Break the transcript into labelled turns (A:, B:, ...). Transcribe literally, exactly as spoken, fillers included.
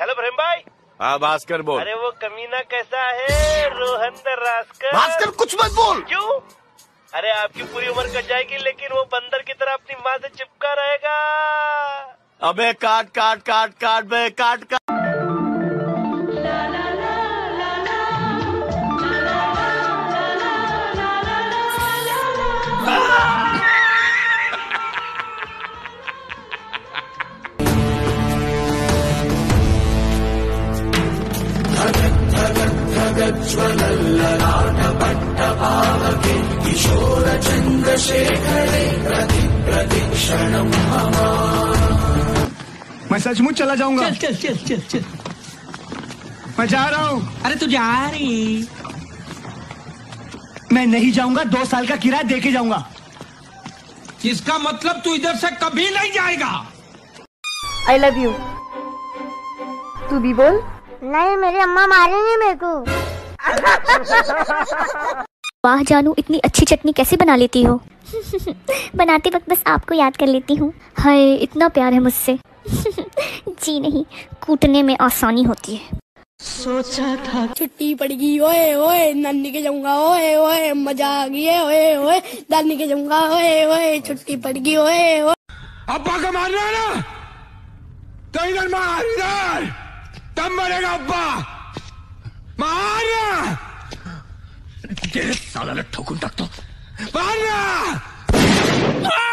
A: Hello प्रेम भाई।
B: हाँ भास्कर बोल।
A: अरे वो कमीना कैसा है रोहन रास्कर?
B: भास्कर कुछ मत बोल।
A: क्यों? अरे आपकी पूरी उम्र कट जाएगी लेकिन वो बंदर की तरह अपनी माँ से चिपका रहेगा।
B: अबे काट काट काट काट बे काट काट।
C: किशोर चंद्रशेखरे प्रति प्रतीक्षणं
D: मैं सचमुच चला जाऊंगा।
E: चल चल चल चल चल
D: मैं जा रहा हूँ।
E: अरे तू जा रही?
D: मैं नहीं जाऊंगा, दो साल का किराया दे के जाऊंगा।
E: इसका मतलब तू इधर से कभी नहीं जाएगा।
F: I love you. तू भी बोल। नहीं मेरी अम्मा मारेंगे मेरे को।
G: वाह जानू, इतनी अच्छी चटनी कैसे बना लेती हो? बनाते वक्त बस आपको याद कर लेती हूँ। हाय इतना प्यार है मुझसे। जी नहीं, कूटने में आसानी होती है।
F: सोचा था छुट्टी पड़ेगी, ओए ओए नानी के जाऊंगा, ओए ओए मजा आ गया, ओए ओए दादी के जाऊंगा, ओए ओए छुट्टी पड़ेगी, ओए ओए।
D: अब्बा का मारना है ना, तो इधर मार, इधर तब मरेगा अब्बा। मारना साला ठोकुन तक तो मारना।